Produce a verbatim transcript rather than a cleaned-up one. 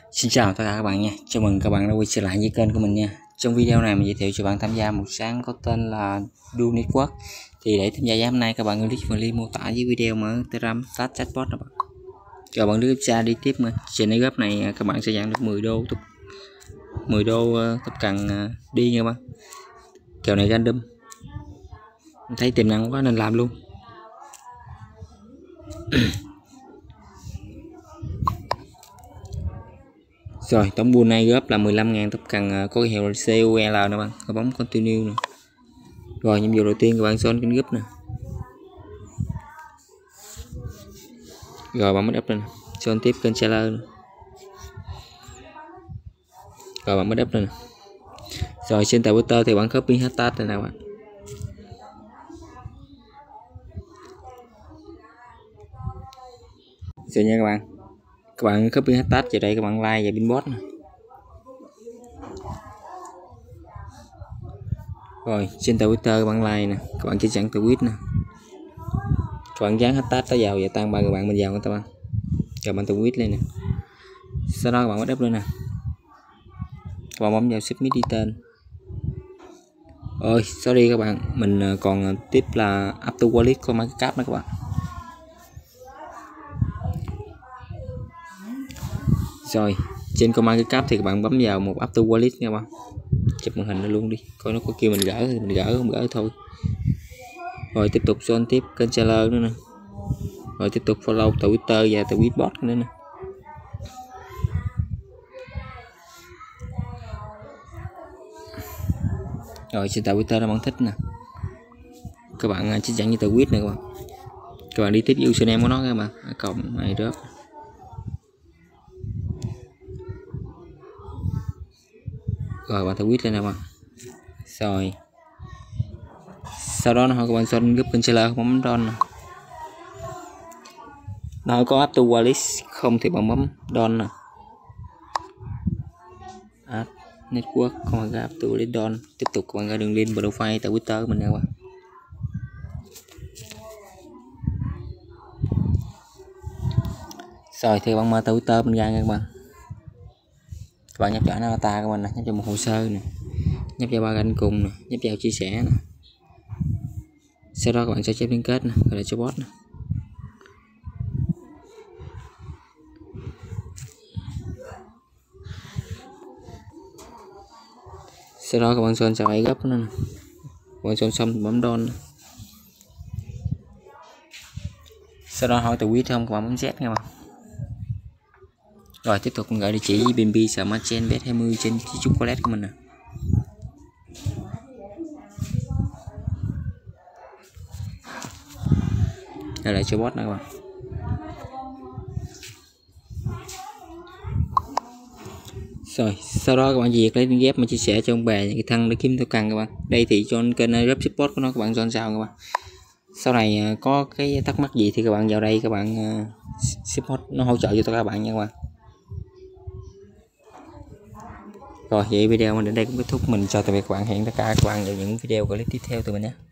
Xin chào tất cả các bạn nha, chào mừng các bạn đã quay trở lại với kênh của mình nha. Trong video này mình giới thiệu cho bạn tham gia một sáng có tên là Do Network. Thì để tham gia hôm nay các bạn click vào link mô tả dưới video mở Telegram Start Chatbot các bạn. Rồi bạn đưa xa đi tiếp nữa. Trên cái group này các bạn sẽ nhận được mười đô tục mười đô tập cần đi nha các bạn. Kèo này random. Mình thấy tiềm năng quá nên làm luôn. Rồi tổng bull này góp là mười lăm ngàn tập cần có hiệu xê u lờ nè bạn, có bóng continue nè. Rồi nhiệm vụ đầu tiên các bạn son kênh group nè. Rồi bạn mới up lên son tiếp kênh seller nè. Rồi bạn mới up lên nè. Rồi trên tờ Twitter thì bạn copy hashtag này nào bạn. Rồi nha các bạn. Các bạn copy hashtag vào đây, các bạn like và pinbot nè. Rồi trên tờ Twitter các bạn like nè, các bạn chỉ sẵn tweet nè. Các bạn dán hashtag tới vào và tăng ba người bạn mình vào các bạn. Rồi bạn tweet lên nè. Sau đó các bạn bắt up lên nè. Các bạn bấm vào submit đi tên. Ôi sorry các bạn, mình còn tiếp là up to wallet của market cap nữa các bạn. Rồi trên con market cap thì các bạn bấm vào một up to wallet nha các bạn. Chụp màn hình nó luôn đi, coi nó có kêu mình gỡ thì mình gỡ, không gỡ thôi. Rồi tiếp tục join tiếp kênh seller nữa nè. Rồi tiếp tục follow Twitter và Tweetbot nữa nè. Rồi trên Twitter nó bạn thích nè, các bạn chỉ dẫn như tweet này các bạn. Các bạn đi tiếp username của nó các bạn, cộng này đó. Rồi bạn tweet lên nè bạn. Rồi sau đó nó hỏi các bạn join group kênh seller, bấm don nè. Nó có up to wallet không thì bạn bấm don nè. Add network không gặp to wallet don. Tiếp tục các bạn ra đường link profile tại Twitter của mình nè các bạn. Rồi thì bạn mở Twitter mình ra nha các bạn. Các bạn nhấp vào avatar của mình nè, nhấp vào một hồ sơ nè, nhấp vào ba gạch cùng nè, nhấp vào chia sẻ nè. Sau đó các bạn sẽ chép liên kết nè, gọi là cho bot nè. Sau đó các bạn son xài gấp nữa nè. Các bạn son xong thì bấm don nè. Sau đó hỏi tweet không, các bạn bấm Z nha bạn. Rồi tiếp tục gửi địa chỉ bê en bê Smart Chain bet hai mươi trên chiếc wallet của mình nè. Đây là cho bot nè các bạn. Rồi sau đó các bạn việc lấy ghép mà chia sẻ cho ông bà những cái thân để kiếm theo cần các bạn. Đây thì cho kênh rep support của nó, các bạn chọn sao các bạn. Sau này có cái thắc mắc gì thì các bạn vào đây, các bạn support nó hỗ trợ cho tất cả các bạn nha các bạn. Rồi vậy video mình đến đây cũng kết thúc, mình chào tạm biệt các bạn, hẹn tất cả các bạn vào những video clip tiếp theo từ mình nhé.